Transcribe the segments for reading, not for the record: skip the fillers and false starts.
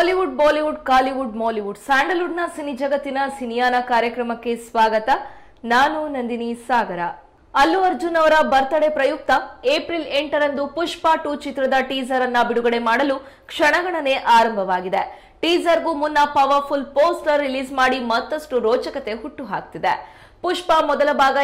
Tollywood, Bollywood, Kollywood, Mollywood, Sandalwood ನ ಸಿನಿ ಜಗತ್ತಿನ ಸಿನಿಯಾನ ಕಾರ್ಯಕ್ರಮಕ್ಕೆ ಸ್ವಾಗತ. ನಾನು ನಂದಿನಿ ಸಾಗರ. ಅಲ್ಲು ಅರ್ಜುನ್ ಅವರ ಬರ್ತ್ಡೇ ಪ್ರಯುಕ್ತ ಏಪ್ರಿಲ್ 8ರಂದು ಪುಷ್ಪ 2 ಚಿತ್ರದ ಟೀಸರ್ ಅನ್ನ ಬಿಡುಗಡೆ ಮಾಡಲು ಕ್ಷಣಗಣನೆ ಆರಂಭವಾಗಿದೆ. ಟೀಸರ್ಗೂ ಮುನ್ನ ಪವರ್ಫುಲ್ ಪೋಸ್ಟರ್ ರಿಲೀಸ್ ಮಾಡಿ ಮತ್ತಷ್ಟು ರೋಚಕತೆ ಹುಟ್ಟು ಹಾಕ್ತಿದೆ. ಪುಷ್ಪ ಮೊದಲ ಭಾಗ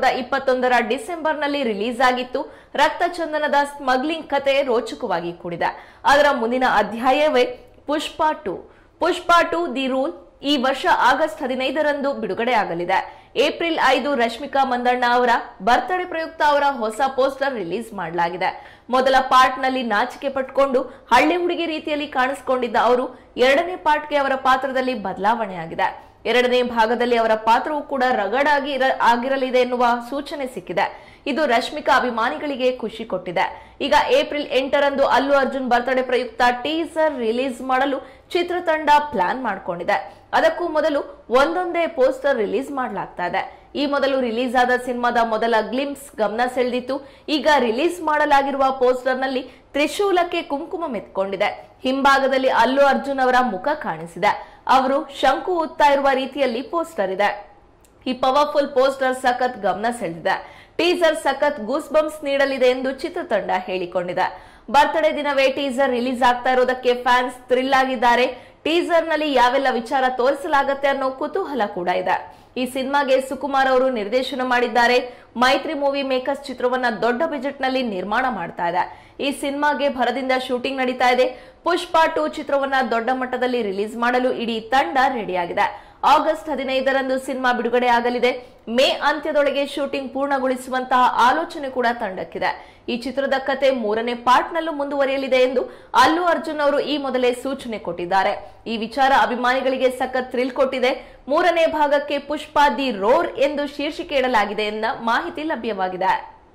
2021ರ ಡಿಸೆಂಬರ್ನಲ್ಲಿ ರಿಲೀಸ್ ಆಗಿತ್ತು. ರಕ್ತಚಂದನದ ಸ್ಮಗ್ಲಿಂಗ್ ಕತೆ ರೋಚಕವಾಗಿ ಕೂಡಿದೆ. ಅದರ ಮುಂದಿನ ಅಧ್ಯಾಯವೇ ಪುಷ್ಪ 2. ಪುಷ್ಪ 2 ದಿ ರೂಲ್ ಈ ವರ್ಷ ಆಗಸ್ಟ್ 15ರಂದು ಬಿಡುಗಡೆ ಆಗಲಿದೆ. ಏಪ್ರಿಲ್ 5 ರಶ್ಮಿಕಾ ಮಂದಣ್ಣ ಅವರ ಬರ್ತ್ಡೇ ಪ್ರಯುಕ್ತ ಅವರ ಹೊಸ ಪೋಸ್ಟರ್ ರಿಲೀಸ್ ಮಾಡಲಾಗಿದೆ. ಮೊದಲ ಪಾರ್ಟ್ ನಲ್ಲಿ ನಾಚಿಕೆ ಪಟ್ಟುಕೊಂಡು ಹಳ್ಳಿ ಹುಡುಗಿ ರೀತಿಯಲ್ಲಿ ಕಾಣಿಸಿಕೊಂಡಿದ್ದ ಅವರು ಎರಡನೇ ಪಾರ್ಟ್ಗೆ ಅವರ ಪಾತ್ರದಲ್ಲಿ ಬದಲಾವಣೆ ಆಗಿದೆ. ಎರಡನೇ ಭಾಗದಲ್ಲಿ ಅವರ ಪಾತ್ರವು ಕೂಡ ರಗಡ್ ಆಗಿರಲಿದೆ ಎನ್ನುವ ಸೂಚನೆ ಸಿಕ್ಕಿದೆ. ಇದು ರಶ್ಮಿಕಾ ಅಭಿಮಾನಿಗಳಿಗೆ ಖುಷಿ ಕೊಟ್ಟಿದೆ. ಈಗ ಏಪ್ರಿಲ್ 8ರಂದು ಅಲ್ಲು ಅರ್ಜುನ್ ಬರ್ತ್ಡೇ ಪ್ರಯುಕ್ತ ಟೀಸರ್ ರಿಲೀಸ್ ಮಾಡಲು ಚಿತ್ರತಂಡ ಪ್ಲಾನ್ ಮಾಡಿಕೊಂಡಿದೆ. ಅದಕ್ಕೂ ಮೊದಲು ಒಂದೊಂದೇ ಪೋಸ್ಟರ್ ರಿಲೀಸ್ ಮಾಡಲಾಗ್ತಾ ಇದೆ. ಈ ಮೊದಲು ರಿಲೀಸ್ ಆದ ಸಿನಿಮಾದ ಮೊದಲ ಗ್ಲಿಂಪ್ಸ್ ಗಮನ ಸೆಳೆದಿತ್ತು. ಈಗ ರಿಲೀಸ್ ಮಾಡಲಾಗಿರುವ ಪೋಸ್ಟರ್ ನಲ್ಲಿ ತ್ರಿಶೂಲಕ್ಕೆ ಕುಂಕುಮ ಮೆತ್ಕೊಂಡಿದೆ. ಹಿಂಭಾಗದಲ್ಲಿ ಅಲ್ಲು ಅರ್ಜುನ್ ಅವರ ಮುಖ ಕಾಣಿಸಿದೆ. ಅವರು ಶಂಕು ಊದ್ತಾ ಇರುವ ರೀತಿಯಲ್ಲಿ ಪೋಸ್ಟರ್ ಇದೆ. ಈ ಪವರ್ಫುಲ್ ಪೋಸ್ಟರ್ ಸಖತ್ ಗಮನ ಸೆಳೆದಿದೆ. ಟೀಸರ್ ಸಖತ್ ಗೂಸ್ ಬಂಪ್ಸ್ ನೀಡಲಿದೆ ಎಂದು ಚಿತ್ರತಂಡ ಹೇಳಿಕೊಂಡಿದೆ. ಬರ್ತ್ಡೇ ದಿನವೇ ಟೀಸರ್ ರಿಲೀಸ್ ಆಗ್ತಾ ಇರೋದಕ್ಕೆ ಫ್ಯಾನ್ಸ್ ಥ್ರಿಲ್ ಆಗಿದ್ದಾರೆ. ಟೀಸರ್ ನಲ್ಲಿ ಯಾವೆಲ್ಲ ವಿಚಾರ ತೋರಿಸಲಾಗುತ್ತೆ ಅನ್ನೋ ಕುತೂಹಲ ಕೂಡ ಇದೆ. ಈ ಸಿನಿಮಾಗೆ ಸುಕುಮಾರ್ ಅವರು ನಿರ್ದೇಶನ ಮಾಡಿದ್ದಾರೆ. ಮೈತ್ರಿ ಮೂವಿ ಮೇಕರ್ಸ್ ಚಿತ್ರವನ್ನ ದೊಡ್ಡ ಬಜೆಟ್ ನಲ್ಲಿ ನಿರ್ಮಾಣ ಮಾಡ್ತಾ ಇದೆ. ಈ ಸಿನಿಮಾಗೆ ಭರದಿಂದ ಶೂಟಿಂಗ್ ನಡೀತಾ ಇದೆ. ಪುಷ್ಪ 2 ಚಿತ್ರವನ್ನ ದೊಡ್ಡ ಮಟ್ಟದಲ್ಲಿ ರಿಲೀಸ್ ಮಾಡಲು ಇಡೀ ತಂಡ ರೆಡಿಯಾಗಿದೆ. ಆಗಸ್ಟ್ 15ರಂದು ಸಿನಿಮಾ ಬಿಡುಗಡೆ ಆಗಲಿದೆ. ಮೇ ಅಂತ್ಯದೊಳಗೆ ಶೂಟಿಂಗ್ ಪೂರ್ಣಗೊಳಿಸುವಂತಹ ಆಲೋಚನೆ ಕೂಡ ತಂಡಕ್ಕಿದೆ. ಈ ಚಿತ್ರದ ಕತೆ 3ನೇ ಪಾರ್ಟ್ ನಲ್ಲೂ ಮುಂದುವರಿಯಲಿದೆ ಎಂದು ಅಲ್ಲು ಅರ್ಜುನ್ ಅವರು ಈ ಮೊದಲೇ ಸೂಚನೆ ಕೊಟ್ಟಿದ್ದಾರೆ. ಈ ವಿಚಾರ ಅಭಿಮಾನಿಗಳಿಗೆ ಸಖತ್ ಥ್ರಿಲ್ ಕೊಟ್ಟಿದೆ. 3ನೇ ಭಾಗಕ್ಕೆ ಪುಷ್ಪ ದಿ ರೋರ್ ಎಂದು ಶೀರ್ಷಿಕೆ ಇಡಲಾಗಿದೆ ಎಂದ ಮಾಹಿತಿ ಲಭ್ಯವಾಗಿದೆ.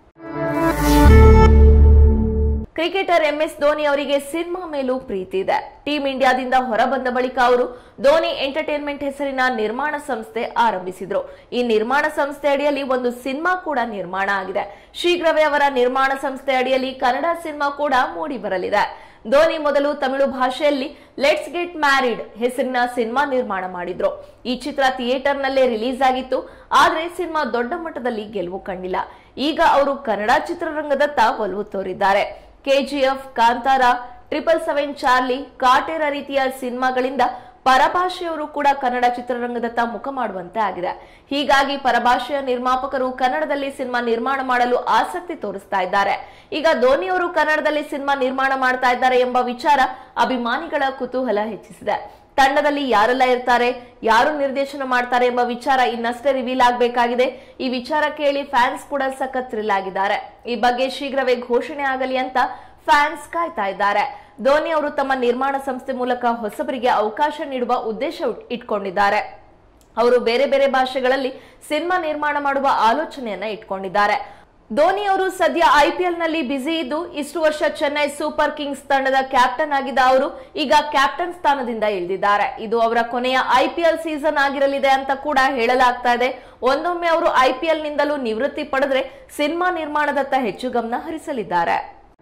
ಕ್ರಿಕೆಟರ್ MS ಧೋನಿ ಅವರಿಗೆ ಸಿನಿಮಾ ಮೇಲೂ ಪ್ರೀತಿ ಇದೆ. ಟೀಂ ಇಂಡಿಯಾದಿಂದ ಹೊರಬಂದ ಬಳಿಕ ಅವರು ಧೋನಿ ಎಂಟರ್ಟೈನ್ಮೆಂಟ್ ಹೆಸರಿನ ನಿರ್ಮಾಣ ಸಂಸ್ಥೆ ಆರಂಭಿಸಿದ್ರು. ಈ ನಿರ್ಮಾಣ ಸಂಸ್ಥೆ ಅಡಿಯಲ್ಲಿ ಒಂದು ಸಿನಿಮಾ ಕೂಡ ನಿರ್ಮಾಣ ಆಗಿದೆ. ಶೀಘ್ರವೇ ಅವರ ನಿರ್ಮಾಣ ಸಂಸ್ಥೆ ಅಡಿಯಲ್ಲಿ ಕನ್ನಡ ಸಿನಿಮಾ ಕೂಡ ಮೂಡಿ ಬರಲಿದೆ. ಧೋನಿ ಮೊದಲು ತಮಿಳು ಭಾಷೆಯಲ್ಲಿ ಲೆಟ್ಸ್ ಗೆಟ್ ಮ್ಯಾರಿಡ್ ಹೆಸರಿನ ಸಿನಿಮಾ ನಿರ್ಮಾಣ ಮಾಡಿದ್ರು. ಈ ಚಿತ್ರ ಥಿಯೇಟರ್ ನಲ್ಲೇ ರಿಲೀಸ್ ಆಗಿತ್ತು. ಆದ್ರೆ ಸಿನಿಮಾ ದೊಡ್ಡ ಮಟ್ಟದಲ್ಲಿ ಗೆಲುವು ಕಂಡಿಲ್ಲ. ಈಗ ಅವರು ಕನ್ನಡ ಚಿತ್ರರಂಗದತ್ತ ಒಲವು ತೋರಿದ್ದಾರೆ. KGF, ಕಾಂತಾರ, 777 ಚಾರ್ಲಿ, ಕಾಟೇರ ರೀತಿಯ ಸಿನಿಮಾಗಳಿಂದ ಪರಭಾಷೆಯವರು ಕೂಡ ಕನ್ನಡ ಚಿತ್ರರಂಗದತ್ತ ಮುಖ ಮಾಡುವಂತೆ ಆಗಿದೆ. ಹೀಗಾಗಿ ಪರಭಾಷೆಯ ನಿರ್ಮಾಪಕರು ಕನ್ನಡದಲ್ಲಿ ಸಿನಿಮಾ ನಿರ್ಮಾಣ ಮಾಡಲು ಆಸಕ್ತಿ ತೋರಿಸ್ತಾ ಇದ್ದಾರೆ. ಈಗ ಧೋನಿ ಅವರು ಕನ್ನಡದಲ್ಲಿ ಸಿನಿಮಾ ನಿರ್ಮಾಣ ಮಾಡ್ತಾ ಇದ್ದಾರೆ ಎಂಬ ವಿಚಾರ ಅಭಿಮಾನಿಗಳ ಕುತೂಹಲ ಹೆಚ್ಚಿಸಿದೆ. ತಂಡದಲ್ಲಿ ಯಾರೆಲ್ಲ ಇರ್ತಾರೆ, ಯಾರು ನಿರ್ದೇಶನ ಮಾಡ್ತಾರೆ ಎಂಬ ವಿಚಾರ ಇನ್ನಷ್ಟೇ ರಿವೀಲ್ ಆಗಬೇಕಾಗಿದೆ. ಈ ವಿಚಾರ ಕೇಳಿ ಫ್ಯಾನ್ಸ್ ಕೂಡ ಸಖತ್ ಥ್ರಿಲ್ ಆಗಿದ್ದಾರೆ. ಈ ಬಗ್ಗೆ ಶೀಘ್ರವೇ ಘೋಷಣೆ ಆಗಲಿ ಅಂತ ಫ್ಯಾನ್ಸ್ ಕಾಯ್ತಾ ಇದ್ದಾರೆ. ಧೋನಿ ಅವರು ತಮ್ಮ ನಿರ್ಮಾಣ ಸಂಸ್ಥೆ ಮೂಲಕ ಹೊಸಬರಿಗೆ ಅವಕಾಶ ನೀಡುವ ಉದ್ದೇಶ ಇಟ್ಕೊಂಡಿದ್ದಾರೆ. ಅವರು ಬೇರೆ ಬೇರೆ ಭಾಷೆಗಳಲ್ಲಿ ಸಿನಿಮಾ ನಿರ್ಮಾಣ ಮಾಡುವ ಆಲೋಚನೆಯನ್ನ ಇಟ್ಕೊಂಡಿದ್ದಾರೆ. ಧೋನಿ ಅವರು ಸದ್ಯ IPL ನಲ್ಲಿ ಬ್ಯುಸಿ ಇದ್ದು, ಇಷ್ಟು ವರ್ಷ ಚೆನ್ನೈ ಸೂಪರ್ ಕಿಂಗ್ಸ್ ತಂಡದ ಕ್ಯಾಪ್ಟನ್ ಆಗಿದ್ದ ಅವರು ಈಗ ಕ್ಯಾಪ್ಟನ್ ಸ್ಥಾನದಿಂದ ಇಳಿದಿದ್ದಾರೆ. ಇದು ಅವರ ಕೊನೆಯ IPL ಸೀಸನ್ ಆಗಿರಲಿದೆ ಅಂತ ಕೂಡ ಹೇಳಲಾಗ್ತಾ ಇದೆ. ಒಂದೊಮ್ಮೆ ಅವರು IPL ನಿಂದಲೂ ನಿವೃತ್ತಿ ಪಡೆದ್ರೆ ಸಿನಿಮಾ ನಿರ್ಮಾಣದತ್ತ ಹೆಚ್ಚು ಗಮನ ಹರಿಸಲಿದ್ದಾರೆ.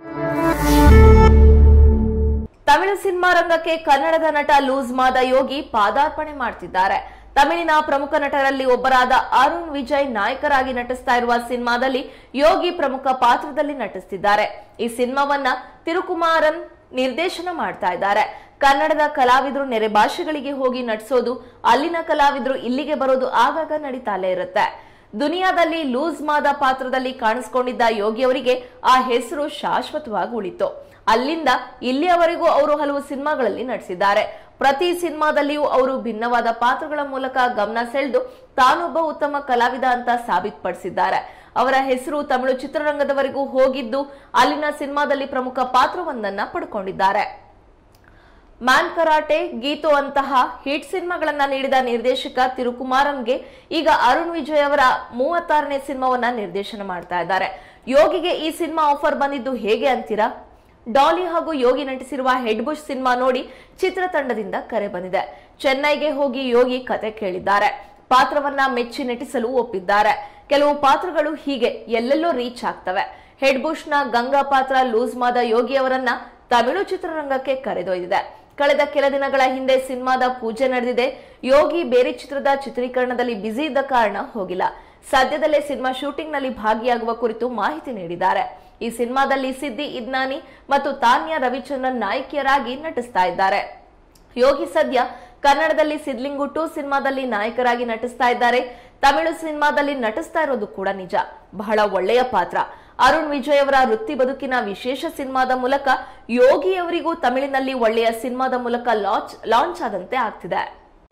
ತಮಿಳು ಸಿನಿಮಾ ರಂಗಕ್ಕೆ ಕನ್ನಡದ ನಟ ಲೂಸ್ ಮಾದ ಯೋಗಿ ಪಾದಾರ್ಪಣೆ ಮಾಡ್ತಿದ್ದಾರೆ. ತಮಿಳಿನ ಪ್ರಮುಖ ನಟರಲ್ಲಿ ಒಬ್ಬರಾದ ಅರುಣ್ ವಿಜಯ್ ನಾಯಕರಾಗಿ ನಟಿಸ್ತಾ ಇರುವ ಸಿನಿಮಾದಲ್ಲಿ ಯೋಗಿ ಪ್ರಮುಖ ಪಾತ್ರದಲ್ಲಿ ನಟಿಸುತ್ತಿದ್ದಾರೆ. ಈ ಸಿನಿಮಾವನ್ನ ತಿರುಕುಮಾರನ್ ನಿರ್ದೇಶನ ಮಾಡ್ತಾ ಇದ್ದಾರೆ. ಕನ್ನಡದ ಕಲಾವಿದರು ನೆರೆ ಭಾಷೆಗಳಿಗೆ ಹೋಗಿ ನಟಿಸೋದು, ಅಲ್ಲಿನ ಕಲಾವಿದರು ಇಲ್ಲಿಗೆ ಬರೋದು ಆಗಾಗ ನಡೀತಾಲೇ ಇರುತ್ತೆ. ದುನಿಯಾದಲ್ಲಿ ಲೂಸ್ ಮಾದ ಪಾತ್ರದಲ್ಲಿ ಕಾಣಿಸಿಕೊಂಡಿದ್ದ ಯೋಗಿ ಅವರಿಗೆ ಆ ಹೆಸರು ಶಾಶ್ವತವಾಗಿ ಉಳಿತು. ಅಲ್ಲಿಂದ ಇಲ್ಲಿಯವರೆಗೂ ಅವರು ಹಲವು ಸಿನಿಮಾಗಳಲ್ಲಿ ನಟಿಸಿದ್ದಾರೆ. ಪ್ರತಿ ಸಿನಿಮಾದಲ್ಲಿಯೂ ಅವರು ಭಿನ್ನವಾದ ಪಾತ್ರಗಳ ಮೂಲಕ ಗಮನ ಸೆಳೆದು ತಾನೊಬ್ಬ ಉತ್ತಮ ಕಲಾವಿದ ಅಂತ ಸಾಬೀತುಪಡಿಸಿದ್ದಾರೆ. ಅವರ ಹೆಸರು ತಮಿಳು ಚಿತ್ರರಂಗದವರೆಗೂ ಹೋಗಿದ್ದು, ಅಲ್ಲಿನ ಸಿನಿಮಾದಲ್ಲಿ ಪ್ರಮುಖ ಪಾತ್ರವೊಂದನ್ನ ಪಡ್ಕೊಂಡಿದ್ದಾರೆ. ಮ್ಯಾನ್ ಕರಾಟೆ, ಗೀತೋ ಅಂತಹ ಹಿಟ್ ಸಿನಿಮಾಗಳನ್ನ ನೀಡಿದ ನಿರ್ದೇಶಕ ತಿರುಕುಮಾರನ್ಗೆ ಈಗ ಅರುಣ್ ವಿಜಯ್ ಅವರ 36ನೇ ಸಿನಿಮಾವನ್ನ ನಿರ್ದೇಶನ ಮಾಡ್ತಾ ಇದ್ದಾರೆ. ಯೋಗಿಗೆ ಈ ಸಿನಿಮಾ ಆಫರ್ ಬಂದಿದ್ದು ಹೇಗೆ ಅಂತೀರಾ? ಡಾಲಿ ಹಾಗೂ ಯೋಗಿ ನಟಿಸಿರುವ ಹೆಡ್ ಬುಷ್ ಸಿನಿಮಾ ನೋಡಿ ಚಿತ್ರತಂಡದಿಂದ ಕರೆ ಬಂದಿದೆ. ಚೆನ್ನೈಗೆ ಹೋಗಿ ಯೋಗಿ ಕತೆ ಕೇಳಿದ್ದಾರೆ. ಪಾತ್ರವನ್ನ ಮೆಚ್ಚಿ ನಟಿಸಲು ಒಪ್ಪಿದ್ದಾರೆ. ಕೆಲವು ಪಾತ್ರಗಳು ಹೀಗೆ ಎಲ್ಲೆಲ್ಲೋ ರೀಚ್ ಆಗ್ತವೆ. ಹೆಡ್ ಬುಷ್ ನ ಗಂಗಾ ಪಾತ್ರ ಲೂಸ್ ಮಾದ ಯೋಗಿ ಅವರನ್ನ ತಮಿಳು ಚಿತ್ರರಂಗಕ್ಕೆ ಕರೆದೊಯ್ದಿದೆ. ಕಳೆದ ಕೆಲ ದಿನಗಳ ಹಿಂದೆ ಸಿನಿಮಾದ ಪೂಜೆ ನಡೆದಿದೆ. ಯೋಗಿ ಬೇರೆ ಚಿತ್ರದ ಚಿತ್ರೀಕರಣದಲ್ಲಿ ಬ್ಯುಸಿ ಇದ್ದ ಕಾರಣ ಹೋಗಿಲ್ಲ. ಸದ್ಯದಲ್ಲೇ ಸಿನಿಮಾ ಶೂಟಿಂಗ್ ನಲ್ಲಿ ಭಾಗಿಯಾಗುವ ಕುರಿತು ಮಾಹಿತಿ ನೀಡಿದ್ದಾರೆ. ಈ ಸಿನಿಮಾದಲ್ಲಿ ಸಿದ್ದಿ ಇದ್ನಾನಿ ಮತ್ತು ತಾನ್ಯಾ ರವಿಚಂದ್ರನ್ ನಾಯಕಿಯರಾಗಿ ನಟಿಸ್ತಾ ಇದ್ದಾರೆ. ಯೋಗಿ ಸದ್ಯ ಕನ್ನಡದಲ್ಲಿ ಸಿದ್ಲಿಂಗು 2 ಸಿನಿಮಾದಲ್ಲಿ ನಾಯಕರಾಗಿ ನಟಿಸ್ತಾ ಇದ್ದಾರೆ. ತಮಿಳು ಸಿನಿಮಾದಲ್ಲಿ ನಟಿಸ್ತಾ ಇರೋದು ಕೂಡ ನಿಜ. ಬಹಳ ಒಳ್ಳೆಯ ಪಾತ್ರ. ಅರುಣ್ ವಿಜಯ್ ಅವರ ವೃತ್ತಿ ಬದುಕಿನ ವಿಶೇಷ ಸಿನಿಮಾದ ಮೂಲಕ ಯೋಗಿ ಅವರಿಗೂ ತಮಿಳಿನಲ್ಲಿ ಒಳ್ಳೆಯ ಸಿನಿಮಾದ ಮೂಲಕ ಲಾಂಚ್ ಆದಂತೆ ಆಗ್ತಿದೆ.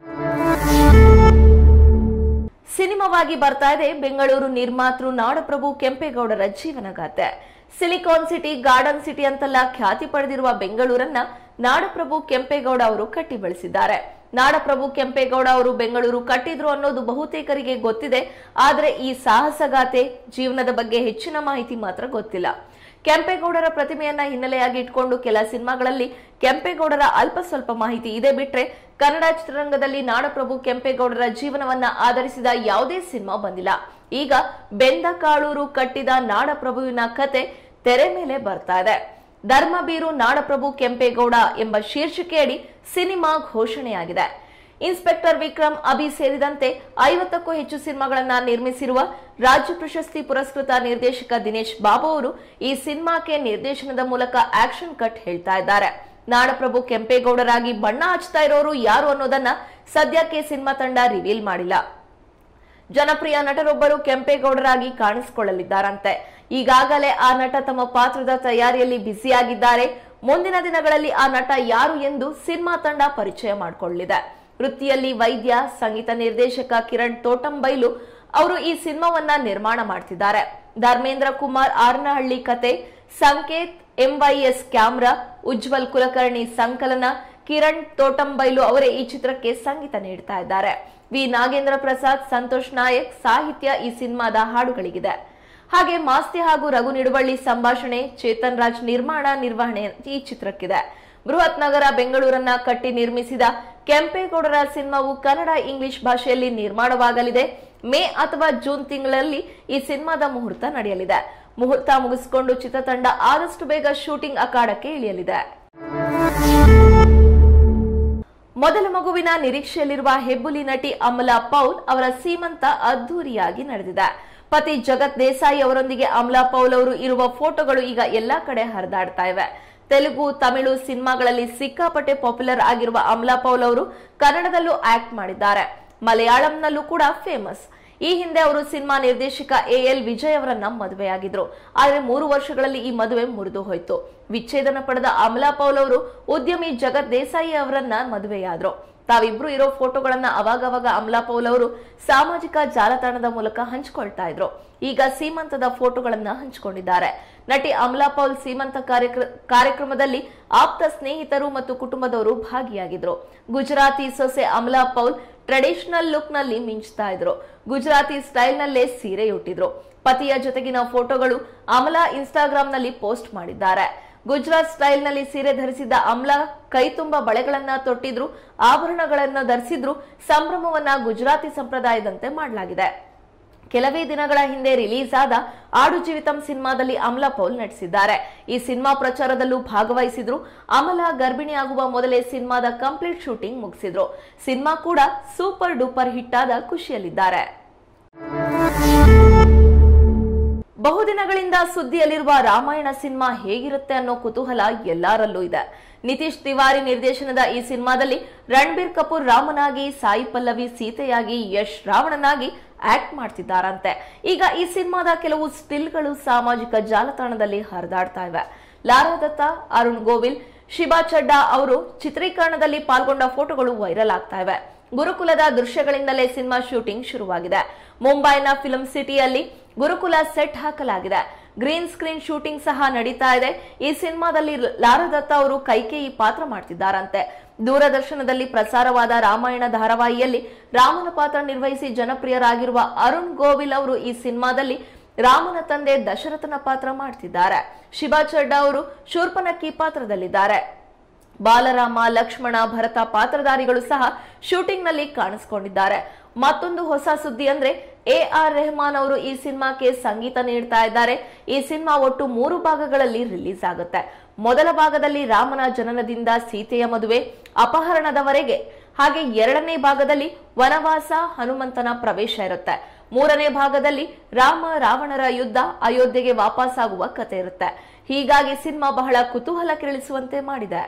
ಸಿನಿಮಾವಾಗಿ ಬರ್ತಾ ಇದೆ ಬೆಂಗಳೂರು ನಿರ್ಮಾತೃ ನಾಡಪ್ರಭು ಕೆಂಪೇಗೌಡರ ಜೀವನಗಾಥೆ. ಸಿಲಿಕಾನ್ ಸಿಟಿ, ಗಾರ್ಡನ್ ಸಿಟಿ ಅಂತೆಲ್ಲ ಖ್ಯಾತಿ ಪಡೆದಿರುವ ಬೆಂಗಳೂರನ್ನ ನಾಡಪ್ರಭು ಕೆಂಪೇಗೌಡ ಅವರು ಕಟ್ಟಿ ಬೆಳೆಸಿದ್ದಾರೆ. ನಾಡಪ್ರಭು ಕೆಂಪೇಗೌಡ ಅವರು ಬೆಂಗಳೂರು ಕಟ್ಟಿದ್ರು ಅನ್ನೋದು ಬಹುತೇಕರಿಗೆ ಗೊತ್ತಿದೆ. ಆದರೆ ಈ ಸಾಹಸಗಾಥೆ ಜೀವನದ ಬಗ್ಗೆ ಹೆಚ್ಚಿನ ಮಾಹಿತಿ ಮಾತ್ರ ಗೊತ್ತಿಲ್ಲ. ಕೆಂಪೇಗೌಡರ ಪ್ರತಿಮೆಯನ್ನ ಹಿನ್ನೆಲೆಯಾಗಿ ಇಟ್ಕೊಂಡು ಕೆಲ ಸಿನಿಮಾಗಳಲ್ಲಿ ಕೆಂಪೇಗೌಡರ ಅಲ್ಪ ಸ್ವಲ್ಪ ಮಾಹಿತಿ ಇದೆ ಬಿಟ್ರೆ ಕನ್ನಡ ಚಿತ್ರರಂಗದಲ್ಲಿ ನಾಡಪ್ರಭು ಕೆಂಪೇಗೌಡರ ಜೀವನವನ್ನ ಆಧರಿಸಿದ ಯಾವುದೇ ಸಿನಿಮಾ ಬಂದಿಲ್ಲ. ಈಗ ಬೆಂದ ಕಾಳೂರು ಕಟ್ಟಿದ ನಾಡಪ್ರಭುವಿನ ಕತೆ ತೆರೆ ಮೇಲೆ ಬರ್ತಾ ಇದೆ. ಧರ್ಮಬೀರು ನಾಡಪ್ರಭು ಕೆಂಪೇಗೌಡ ಎಂಬ ಶೀರ್ಷಿಕೆಯಡಿ ಸಿನಿಮಾ ಘೋಷಣೆಯಾಗಿದೆ. ಇನ್ಸ್ಪೆಕ್ಟರ್ ವಿಕ್ರಮ್, ಅಭಿ ಸೇರಿದಂತೆ 50ಕ್ಕೂ ಹೆಚ್ಚು ಸಿನಿಮಾಗಳನ್ನ ನಿರ್ಮಿಸಿರುವ ರಾಜ್ಯ ಪ್ರಶಸ್ತಿ ಪುರಸ್ಕೃತ ನಿರ್ದೇಶಕ ದಿನೇಶ್ ಬಾಬು ಅವರು ಈ ಸಿನಿಮಾಕ್ಕೆ ನಿರ್ದೇಶನದ ಮೂಲಕ ಆಕ್ಷನ್ ಕಟ್ ಹೇಳ್ತಾ ಇದ್ದಾರೆ. ನಾಡಪ್ರಭು ಕೆಂಪೇಗೌಡರಾಗಿ ಬಣ್ಣ ಹಚ್ತಾ ಇರೋರು ಯಾರು ಅನ್ನೋದನ್ನ ಸದ್ಯಕ್ಕೆ ಸಿನಿಮಾ ತಂಡ ರಿವೀಲ್ ಮಾಡಿಲ್ಲ. ಜನಪ್ರಿಯ ನಟರೊಬ್ಬರು ಕೆಂಪೇಗೌಡರಾಗಿ ಕಾಣಿಸಿಕೊಳ್ಳಲಿದ್ದಾರಂತೆ. ಈಗಾಗಲೇ ಆ ನಟ ತಮ್ಮ ಪಾತ್ರದ ತಯಾರಿಯಲ್ಲಿ ಬ್ಯುಸಿಯಾಗಿದ್ದಾರೆ. ಮುಂದಿನ ದಿನಗಳಲ್ಲಿ ಆ ನಟ ಯಾರು ಎಂದು ಸಿನಿಮಾ ತಂಡ ಪರಿಚಯ ಮಾಡಿಕೊಳ್ಳಲಿದೆ. ವೃತ್ತಿಯಲ್ಲಿ ವೈದ್ಯ, ಸಂಗೀತ ನಿರ್ದೇಶಕ ಕಿರಣ್ ತೋಟಂಬೈಲು ಅವರು ಈ ಸಿನಿಮಾವನ್ನ ನಿರ್ಮಾಣ ಮಾಡ್ತಿದ್ದಾರೆ. ಧರ್ಮೇಂದ್ರ ಕುಮಾರ್ ಆರ್ನಹಳ್ಳಿ ಕತೆ, ಸಂಕೇತ್ MYS ಕ್ಯಾಮ್ರಾ, ಉಜ್ವಲ್ ಕುಲಕರ್ಣಿ ಸಂಕಲನ, ಕಿರಣ್ ತೋಟಂಬೈಲು ಅವರೇ ಈ ಚಿತ್ರಕ್ಕೆ ಸಂಗೀತ ನೀಡ್ತಾ ಇದ್ದಾರೆ. ವಿ ನಾಗೇಂದ್ರ ಪ್ರಸಾದ್, ಸಂತೋಷ್ ನಾಯಕ್ ಸಾಹಿತ್ಯ ಈ ಸಿನಿಮಾದ ಹಾಡುಗಳಿಗಿದೆ. ಹಾಗೆ ಮಾಸ್ತಿ ಹಾಗೂ ರಘು ನಿಡುವಳ್ಳಿ ಸಂಭಾಷಣೆ, ಚೇತನ್ ರಾಜ್ ನಿರ್ವಹಣೆ ಈ ಚಿತ್ರಕ್ಕಿದೆ. ಬೃಹತ್ ನಗರ ಬೆಂಗಳೂರನ್ನ ಕಟ್ಟಿ ನಿರ್ಮಿಸಿದ ಕೆಂಪೇಗೌಡರ ಸಿನಿಮಾವು ಕನ್ನಡ, ಇಂಗ್ಲಿಷ್ ಭಾಷೆಯಲ್ಲಿ ನಿರ್ಮಾಣವಾಗಲಿದೆ. ಮೇ ಅಥವಾ ಜೂನ್ ತಿಂಗಳಲ್ಲಿ ಈ ಸಿನಿಮಾದ ಮುಹೂರ್ತ ನಡೆಯಲಿದೆ. ಮುಹೂರ್ತ ಮುಗಿಸಿಕೊಂಡು ಚಿತ್ರತಂಡ ಆದಷ್ಟು ಬೇಗ ಶೂಟಿಂಗ್ ಅಖಾಡಕ್ಕೆ ಇಳಿಯಲಿದೆ. ಮೊದಲ ಮಗುವಿನ ನಿರೀಕ್ಷೆಯಲ್ಲಿರುವ ಹೆಬ್ಬುಲಿ ನಟಿ ಅಮಲಾ ಪೌಲ್ ಅವರ ಸೀಮಂತ ಅದ್ದೂರಿಯಾಗಿ ನಡೆದಿದೆ. ಪತಿ ಜಗತ್ ದೇಸಾಯಿ ಅವರೊಂದಿಗೆ ಅಮಲಾ ಪೌಲ್ ಅವರು ಇರುವ ಫೋಟೋಗಳು ಈಗ ಎಲ್ಲಾ ಕಡೆ ಹರಿದಾಡ್ತಾ ಇವೆ. ತೆಲುಗು, ತಮಿಳು ಸಿನಿಮಾಗಳಲ್ಲಿ ಸಿಕ್ಕಾಪಟ್ಟೆ ಪಾಪ್ಯುಲರ್ ಆಗಿರುವ ಅಮಲಾ ಪೌಲ್ ಅವರು ಕನ್ನಡದಲ್ಲೂ ಆಕ್ಟ್ ಮಾಡಿದ್ದಾರೆ. ಮಲಯಾಳಂನಲ್ಲೂ ಕೂಡ ಫೇಮಸ್. ಈ ಹಿಂದೆ ಅವರು ಸಿನಿಮಾ ನಿರ್ದೇಶಕ AL ವಿಜಯ್ ಅವರನ್ನ ಮದುವೆಯಾಗಿದ್ರು. ಆದರೆ 3 ವರ್ಷಗಳಲ್ಲಿ ಈ ಮದುವೆ ಮುರಿದು ಹೋಯ್ತು. ವಿಚ್ಛೇದನ ಪಡೆದ ಅಮಲಾ ಪೌಲ್ ಅವರು ಉದ್ಯಮಿ ಜಗತ್ ದೇಸಾಯಿ ಅವರನ್ನ ಮದುವೆಯಾದ್ರು. ತಾವಿಬ್ರು ಇರೋ ಫೋಟೋಗಳನ್ನ ಅವಾಗವಾಗ ಅಮಲಾ ಪೌಲ್ ಅವರು ಸಾಮಾಜಿಕ ಜಾಲತಾಣದ ಮೂಲಕ ಹಂಚಿಕೊಳ್ತಾ ಇದ್ರು. ಈಗ ಸೀಮಂತದ ಫೋಟೋಗಳನ್ನ ಹಂಚಿಕೊಂಡಿದ್ದಾರೆ. ನಟಿ ಅಮಲಾ ಪೌಲ್ ಸೀಮಂತ ಕಾರ್ಯಕ್ರಮದಲ್ಲಿ ಆಪ್ತ ಸ್ನೇಹಿತರು ಮತ್ತು ಕುಟುಂಬದವರು ಭಾಗಿಯಾಗಿದ್ರು. ಗುಜರಾತಿ ಸೊಸೆ ಅಮಲಾ ಪೌಲ್ ಟ್ರೆಡಿಷನಲ್ ಲುಕ್ ನಲ್ಲಿ ಮಿಂಚ್ತಾ ಇದ್ರು. ಗುಜರಾತಿ ಸ್ಟೈಲ್ ನಲ್ಲೇ ಸೀರೆ ಉಟ್ಟಿದ್ರು. ಪತಿಯ ಜೊತೆಗಿನ ಫೋಟೋಗಳು ಅಮಲಾ ಇನ್ಸ್ಟಾಗ್ರಾಮ್ ನಲ್ಲಿ ಪೋಸ್ಟ್ ಮಾಡಿದ್ದಾರೆ. ಗುಜರಾತ್ ಸ್ಟೈಲ್ ನಲ್ಲಿ ಸೀರೆ ಧರಿಸಿದ್ದ ಅಮಲಾ ಕೈ ತುಂಬಾ ಬಳೆಗಳನ್ನ ತೊಟ್ಟಿದ್ರು, ಆಭರಣಗಳನ್ನ ಧರಿಸಿದ್ರು. ಸಂಭ್ರಮವನ್ನ ಗುಜರಾತಿ ಸಂಪ್ರದಾಯದಂತೆ ಮಾಡಲಾಗಿದೆ. ಕೆಲವೇ ದಿನಗಳ ಹಿಂದೆ ರಿಲೀಸ್ ಆದ ಆಡು ಜೀವಿತಂ ಸಿನಿಮಾದಲ್ಲಿ ಅಮಲಾ ಪೌಲ್ ನಟಿಸಿದ್ದಾರೆ. ಈ ಸಿನಿಮಾ ಪ್ರಚಾರದಲ್ಲೂ ಭಾಗವಹಿಸಿದ್ರು. ಅಮಲಾ ಗರ್ಭಿಣಿಯಾಗುವ ಮೊದಲೇ ಸಿನಿಮಾದ ಕಂಪ್ಲೀಟ್ ಶೂಟಿಂಗ್ ಮುಗಿಸಿದ್ರು. ಸಿನಿಮಾ ಕೂಡ ಸೂಪರ್ ಡೂಪರ್ ಹಿಟ್ ಆದ ಖುಷಿಯಲ್ಲಿದ್ದಾರೆ. ಬಹುದಿನಗಳಿಂದ ಸುದ್ದಿಯಲ್ಲಿರುವ ರಾಮಾಯಣ ಸಿನಿಮಾ ಹೇಗಿರುತ್ತೆ ಅನ್ನೋ ಕುತೂಹಲ ಎಲ್ಲರಲ್ಲೂ ಇದೆ. ನಿತೀಶ್ ತಿವಾರಿ ನಿರ್ದೇಶನದ ಈ ಸಿನಿಮಾದಲ್ಲಿ ರಣಬೀರ್ ಕಪೂರ್ ರಾಮನಾಗಿ, ಸಾಯಿ ಪಲ್ಲವಿ ಸೀತೆಯಾಗಿ, ಯಶ್ ರಾವಣನಾಗಿ ಆಕ್ಟ್ ಮಾಡ್ತಿದ್ದಾರಂತೆ. ಈಗ ಈ ಸಿನಿಮಾದ ಕೆಲವು ಸ್ಟಿಲ್ಗಳು ಸಾಮಾಜಿಕ ಜಾಲತಾಣದಲ್ಲಿ ಹರಿದಾಡ್ತಾ ಇವೆ. ಲಾರಾ ದತ್ತಾ, ಅರುಣ್ ಗೋವಿಲ್, ಶಿಬಾ ಚಡ್ಡಾ ಅವರು ಚಿತ್ರೀಕರಣದಲ್ಲಿ ಪಾಲ್ಗೊಂಡ ಫೋಟೋಗಳು ವೈರಲ್ ಆಗ್ತಾ ಇವೆ. ಗುರುಕುಲದ ದೃಶ್ಯಗಳಿಂದಲೇ ಸಿನಿಮಾ ಶೂಟಿಂಗ್ ಶುರುವಾಗಿದೆ. ಮುಂಬೈನ ಫಿಲ್ಮ್ ಸಿಟಿಯಲ್ಲಿ ಗುರುಕುಲ ಸೆಟ್ ಹಾಕಲಾಗಿದೆ. ಗ್ರೀನ್ ಸ್ಕ್ರೀನ್ ಶೂಟಿಂಗ್ ಸಹ ನಡೀತಾ ಇದೆ. ಈ ಸಿನಿಮಾದಲ್ಲಿ ಲಾರಾ ದತ್ತಾ ಅವರು ಕೈಕೇಯಿ ಪಾತ್ರ ಮಾಡ್ತಿದ್ದಾರಂತೆ. ದೂರದರ್ಶನದಲ್ಲಿ ಪ್ರಸಾರವಾದ ರಾಮಾಯಣ ಧಾರಾವಾಹಿಯಲ್ಲಿ ರಾಮನ ಪಾತ್ರ ನಿರ್ವಹಿಸಿ ಜನಪ್ರಿಯರಾಗಿರುವ ಅರುಣ್ ಗೋವಿಲ್ ಅವರು ಈ ಸಿನಿಮಾದಲ್ಲಿ ರಾಮನ ತಂದೆ ದಶರಥನ ಪಾತ್ರ ಮಾಡ್ತಿದ್ದಾರೆ. ಶಿಬಾ ಚಡ್ಡಾ ಅವರು ಶೂರ್ಪನಕ್ಕಿ ಪಾತ್ರದಲ್ಲಿದ್ದಾರೆ. ಬಾಲರಾಮ, ಲಕ್ಷ್ಮಣ, ಭರತ ಪಾತ್ರಧಾರಿಗಳು ಸಹ ಶೂಟಿಂಗ್ ನಲ್ಲಿ ಕಾಣಿಸಿಕೊಂಡಿದ್ದಾರೆ. ಮತ್ತೊಂದು ಹೊಸ ಸುದ್ದಿ ಅಂದ್ರೆ AR ರೆಹಮಾನ್ ಅವರು ಈ ಸಿನಿಮಾಕ್ಕೆ ಸಂಗೀತ ನೀಡ್ತಾ ಇದ್ದಾರೆ. ಈ ಸಿನಿಮಾ ಒಟ್ಟು 3 ಭಾಗಗಳಲ್ಲಿ ರಿಲೀಸ್ ಆಗುತ್ತೆ. ಮೊದಲ ಭಾಗದಲ್ಲಿ ರಾಮನ ಜನನದಿಂದ ಸೀತೆಯ ಮದುವೆ, ಅಪಹರಣದವರೆಗೆ, ಹಾಗೆ 2ನೇ ಭಾಗದಲ್ಲಿ ವನವಾಸ, ಹನುಮಂತನ ಪ್ರವೇಶ ಇರುತ್ತೆ. 3ನೇ ಭಾಗದಲ್ಲಿ ರಾಮ ರಾವಣರ ಯುದ್ಧ, ಅಯೋಧ್ಯೆಗೆ ವಾಪಸ್ಸಾಗುವ ಕತೆ ಇರುತ್ತೆ. ಹೀಗಾಗಿ ಸಿನಿಮಾ ಬಹಳ ಕುತೂಹಲ ಕೆರಳಿಸುವಂತೆ ಮಾಡಿದೆ.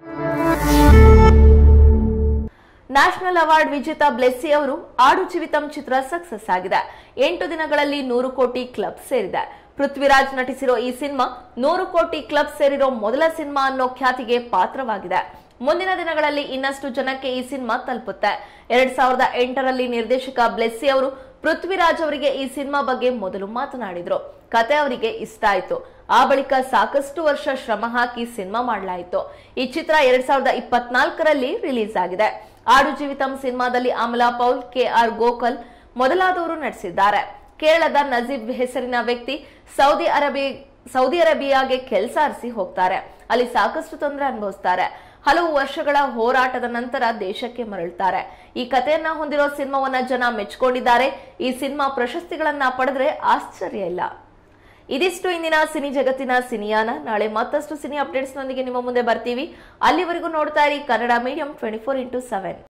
ನ್ಯಾಷನಲ್ ಅವಾರ್ಡ್ ವಿಜೇತ ಬ್ಲೆಸ್ಸಿ ಅವರು ಆಡು ಜೀವಿತಂ ಚಿತ್ರ ಸಕ್ಸಸ್ ಆಗಿದೆ. 8 ದಿನಗಳಲ್ಲಿ 100 ಕೋಟಿ ಕ್ಲಬ್ ಸೇರಿದೆ. ಪೃಥ್ವಿರಾಜ್ ನಟಿಸಿರೋ ಈ ಸಿನಿಮಾ 100 ಕೋಟಿ ಕ್ಲಬ್ ಸೇರಿರೋ ಮೊದಲ ಸಿನಿಮಾ ಅನ್ನೋ ಖ್ಯಾತಿಗೆ ಪಾತ್ರವಾಗಿದೆ. ಮುಂದಿನ ದಿನಗಳಲ್ಲಿ ಇನ್ನಷ್ಟು ಜನಕ್ಕೆ ಈ ಸಿನಿಮಾ ತಲುಪುತ್ತೆ. 2008ರಲ್ಲಿ ನಿರ್ದೇಶಕ ಬ್ಲೆಸ್ಸಿ ಅವರು ಪೃಥ್ವಿರಾಜ್ ಅವರಿಗೆ ಈ ಸಿನಿಮಾ ಬಗ್ಗೆ ಮೊದಲು ಮಾತನಾಡಿದ್ರು. ಕತೆ ಅವರಿಗೆ ಇಷ್ಟ ಆಯ್ತು. ಆ ಬಳಿಕ ಸಾಕಷ್ಟು ವರ್ಷ ಶ್ರಮ ಹಾಕಿ ಸಿನಿಮಾ ಮಾಡಲಾಯಿತು. ಈ ಚಿತ್ರ 2024ರಲ್ಲಿ ರಿಲೀಸ್ ಆಗಿದೆ. ಆಡು ಜೀವಿತಂ ಸಿನಿಮಾದಲ್ಲಿ ಅಮಲಾ ಪೌಲ್, KR ಗೋಕಲ್ ಮೊದಲಾದವರು ನಟಿಸಿದ್ದಾರೆ. ಕೇರಳದ ನಜೀಬ್ ಹೆಸರಿನ ವ್ಯಕ್ತಿ ಸೌದಿ ಅರೇಬಿಯಾಗೆ ಕೆಲಸ ಅರಿಸಿ ಹೋಗ್ತಾರೆ. ಅಲ್ಲಿ ಸಾಕಷ್ಟು ತೊಂದರೆ ಅನುಭವಿಸ್ತಾರೆ. ಹಲವು ವರ್ಷಗಳ ಹೋರಾಟದ ನಂತರ ದೇಶಕ್ಕೆ ಮರಳುತ್ತಾರೆ. ಈ ಕಥೆಯನ್ನ ಹೊಂದಿರೋ ಸಿನಿಮಾವನ್ನ ಜನ ಮೆಚ್ಚಿಕೊಂಡಿದ್ದಾರೆ. ಈ ಸಿನಿಮಾ ಪ್ರಶಸ್ತಿಗಳನ್ನ ಪಡೆದ್ರೆ ಆಶ್ಚರ್ಯ ಇಲ್ಲ. ಇದಿಷ್ಟು ಇಂದಿನ ಸಿನಿ ಜಗತ್ತಿನ ಸಿನಿಯಾನ. ನಾಳೆ ಮತ್ತಷ್ಟು ಸಿನಿ ಅಪ್ಡೇಟ್ಸ್ ನೊಂದಿಗೆ ನಿಮ್ಮ ಮುಂದೆ ಬರ್ತೀವಿ. ಅಲ್ಲಿವರೆಗೂ ನೋಡ್ತಾ ಇರಿ ಕನ್ನಡ ಮೀಡಿಯಂ 24x7.